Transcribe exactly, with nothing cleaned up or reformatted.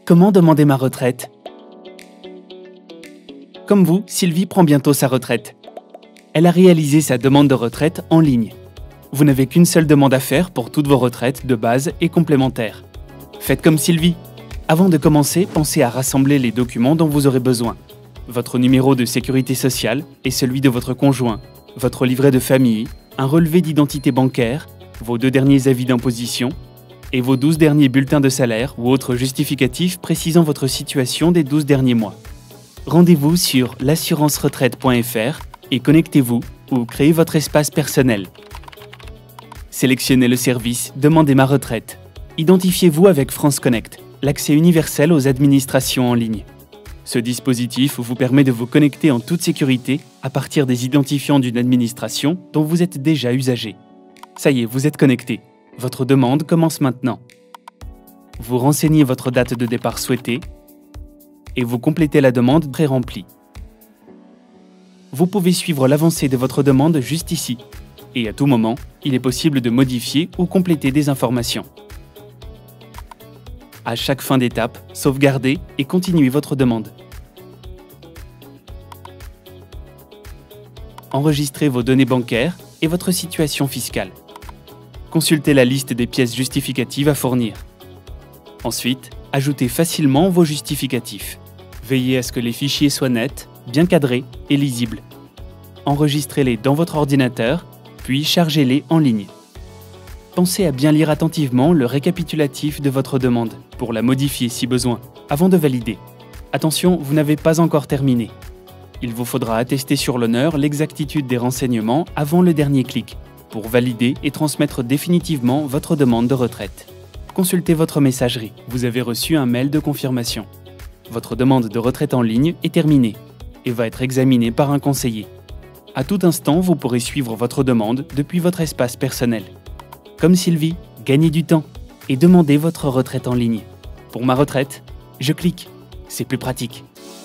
Comment demander ma retraite? Comme vous, Sylvie prend bientôt sa retraite. Elle a réalisé sa demande de retraite en ligne. Vous n'avez qu'une seule demande à faire pour toutes vos retraites de base et complémentaires. Faites comme Sylvie. Avant de commencer, pensez à rassembler les documents dont vous aurez besoin. Votre numéro de sécurité sociale et celui de votre conjoint, votre livret de famille, un relevé d'identité bancaire, vos deux derniers avis d'imposition et vos douze derniers bulletins de salaire ou autres justificatifs précisant votre situation des douze derniers mois. Rendez-vous sur l'assurance retraite point F R et connectez-vous ou créez votre espace personnel. Sélectionnez le service « Demandez ma retraite ». Identifiez-vous avec France Connect, l'accès universel aux administrations en ligne. Ce dispositif vous permet de vous connecter en toute sécurité à partir des identifiants d'une administration dont vous êtes déjà usager. Ça y est, vous êtes connecté. Votre demande commence maintenant. Vous renseignez votre date de départ souhaitée et vous complétez la demande pré-remplie. Vous pouvez suivre l'avancée de votre demande juste ici. Et à tout moment, il est possible de modifier ou compléter des informations. À chaque fin d'étape, sauvegardez et continuez votre demande. Enregistrez vos données bancaires et votre situation fiscale. Consultez la liste des pièces justificatives à fournir. Ensuite, ajoutez facilement vos justificatifs. Veillez à ce que les fichiers soient nets, bien cadrés et lisibles. Enregistrez-les dans votre ordinateur, puis chargez-les en ligne. Pensez à bien lire attentivement le récapitulatif de votre demande, pour la modifier si besoin, avant de valider. Attention, vous n'avez pas encore terminé. Il vous faudra attester sur l'honneur l'exactitude des renseignements avant le dernier clic, pour valider et transmettre définitivement votre demande de retraite. Consultez votre messagerie, vous avez reçu un mail de confirmation. Votre demande de retraite en ligne est terminée et va être examinée par un conseiller. À tout instant, vous pourrez suivre votre demande depuis votre espace personnel. Comme Sylvie, gagnez du temps et demandez votre retraite en ligne. Pour ma retraite, je clique, c'est plus pratique.